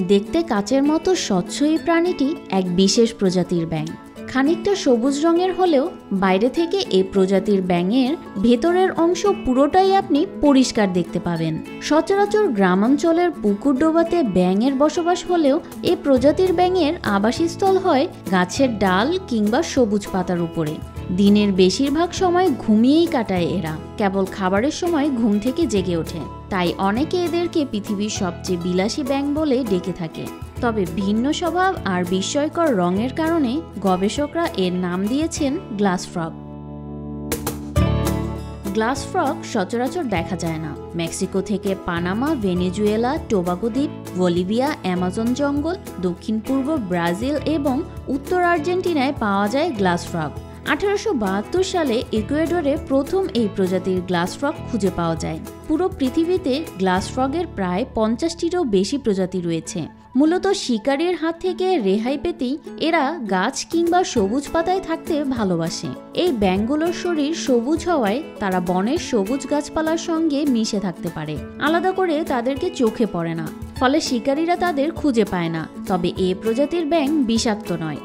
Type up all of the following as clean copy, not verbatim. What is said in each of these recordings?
দেখতে কাচের মতো স্বচ্ছ এই প্রাণীটি এক বিশেষ প্রজাতির ব্যাঙ। খানিকটা সবুজ রঙের হলেও বাইরে থেকে এই প্রজাতির ব্যাঙের ভেতরের অংশ পুরোটাই আপনি পরিষ্কার দেখতে পাবেন। সচরাচর গ্রামাঞ্চলের পুকুর ডোবাতে ব্যাঙের বসবাস হলেও এই প্রজাতির ব্যাঙের আবাসস্থল হয় গাছের ডাল কিংবা সবুজ পাতার উপরে। দিনের বেশিরভাগ সময় ঘুমিয়েই কাটায় এরা, কেবল খাবারের সময় ঘুম থেকে জেগে ওঠে। তাই অনেকে এদেরকে পৃথিবীর সবচেয়ে বিলাসী ব্যাঙ বলে ডেকে থাকে। তবে ভিন্ন স্বভাব আর বিস্ময়কর রঙের কারণে গবেষকরা এর নাম দিয়েছেন গ্লাস ফ্রগ। গ্লাস ফ্রগ সচরাচর দেখা যায় না। মেক্সিকো থেকে পানামা, ভেনেজুয়েলা, টোবাগো দ্বীপ, বলিভিয়া, অ্যামাজন জঙ্গল, দক্ষিণ পূর্ব ব্রাজিল এবং উত্তর আর্জেন্টিনায় পাওয়া যায় গ্লাস ফ্রগ। 1872 সালে ইকুয়েডরে প্রথম এই প্রজাতির গ্লাস ফ্রগ খুঁজে পাওয়া যায়। পুরো পৃথিবীতে গ্লাস ফ্রগের প্রায় 50টিরও বেশি প্রজাতি রয়েছে। মূলত শিকারীর হাত থেকে রেহাই পেতেই এরা গাছ কিংবা সবুজ পাতায় থাকতে ভালোবাসে। এই ব্যাঙগুলোর শরীর সবুজ হওয়ায় তারা বনের সবুজ গাছপালার সঙ্গে মিশে থাকতে পারে। আলাদা করে তাদেরকে চোখে পড়ে না, ফলে শিকারীরা তাদের খুঁজে পায় না। তবে এই প্রজাতির ব্যাঙ বিষাক্ত নয়।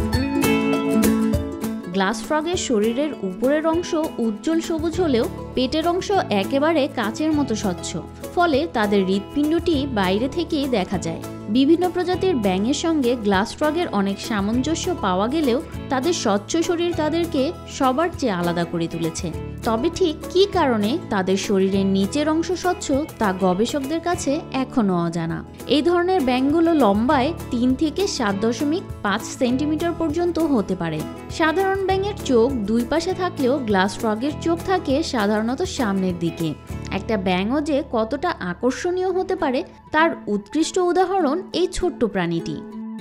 গ্লাস ফ্রগের শরীরের উপরের অংশ উজ্জ্বল সবুজ হলেও পেটের অংশ একেবারে কাচের মতো স্বচ্ছ, ফলে তাদের হৃৎপিণ্ডটি বাইরে থেকেই দেখা যায়। বিভিন্ন প্রজাতির ব্যাঙের সঙ্গে গ্লাস ফ্রগের অনেক সামঞ্জস্য পাওয়া গেলেও তাদের স্বচ্ছ শরীর তাদেরকে সবার চেয়ে আলাদা করে তুলেছে। তবে ঠিক কী কারণে তাদের শরীরের নিচের অংশ স্বচ্ছ তা গবেষকদের কাছে এখনও অজানা। এই ধরনের ব্যাঙগুলো লম্বায় 3 থেকে 7.5 সেন্টিমিটার পর্যন্ত হতে পারে। সাধারণ ব্যাঙের চোখ দুই পাশে থাকলেও গ্লাস ফ্রগের চোখ থাকে সাধারণত সামনের দিকে। একটা ব্যাঙও যে কতটা আকর্ষণীয় হতে পারে তার উৎকৃষ্ট উদাহরণ এই ছোট্ট প্রাণীটি।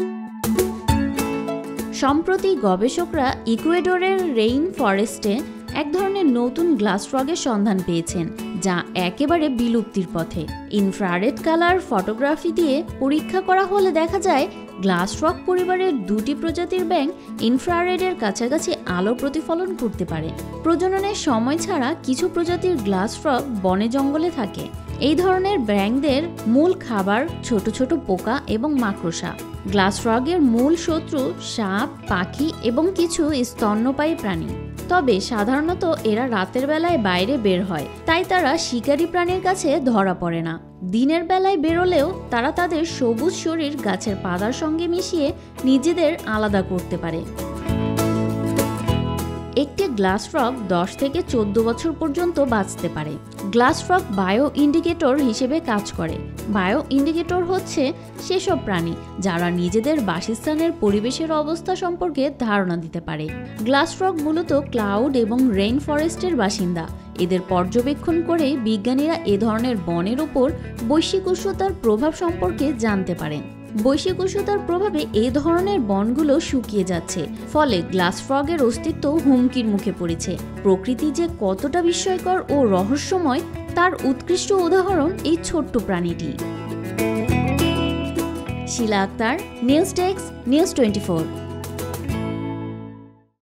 সম্প্রতি গবেষকরা ইকুয়েডরের রেইন ফরেস্টে এক ধরনের নতুন গ্লাস ফ্রগের সন্ধান পেয়েছেন, যা একেবারে বিলুপ্তির পথে। ইনফ্রারেড কালার ফটোগ্রাফি দিয়ে পরীক্ষা করা হলে দেখা যায় গ্লাস ফ্রগ পরিবারের 2টি প্রজাতির ব্যাঙ ইনফ্রারেডের কাছাকাছি আলো প্রতিফলন করতে পারে। প্রজননের সময় ছাড়া কিছু প্রজাতির গ্লাস ফ্রগ বনে জঙ্গলে থাকে। এই ধরনের ব্যাঙদের মূল খাবার ছোট ছোট পোকা এবং মাকড়সা। গ্লাস ফ্রগের মূল শত্রু সাপ, পাখি এবং কিছু স্তন্যপায়ী প্রাণী। তবে সাধারণত এরা রাতের বেলায় বাইরে বের হয়, তাই তারা শিকারী প্রাণীর কাছে ধরা পড়ে না। দিনের বেলায় বেরোলেও তারা তাদের সবুজ শরীর গাছের পাতার সঙ্গে মিশিয়ে নিজেদের আলাদা করতে পারে। একটি গ্লাস ফ্রগ 10 থেকে 14 বছর পর্যন্ত বাঁচতে পারে। গ্লাস ফ্রগ বায়ো ইন্ডিকেটর হিসেবে কাজ করে। বায়ো ইন্ডিকেটর হচ্ছে সেসব প্রাণী যারা নিজেদের বাসস্থানের পরিবেশের অবস্থা সম্পর্কে ধারণা দিতে পারে। গ্লাস ফ্রগ মূলত ক্লাউড এবং রেইন ফরেস্টের বাসিন্দা। এদের পর্যবেক্ষণ করে বিজ্ঞানীরা এ ধরনের বনের ওপর বৈশ্বিক উষ্ণতার প্রভাব সম্পর্কে জানতে পারেন। বৈশ্বিক উষ্ণতার প্রভাবে এই ধরনের বনগুলো শুকিয়ে যাচ্ছে, ফলে গ্লাস ফ্রগের অস্তিত্ব হুমকির মুখে পড়েছে। প্রকৃতি যে কতটা বিস্ময়কর ও রহস্যময় তার উৎকৃষ্ট উদাহরণ এই ছোট্ট প্রাণীটি। Shila Akter, news desk, news 24।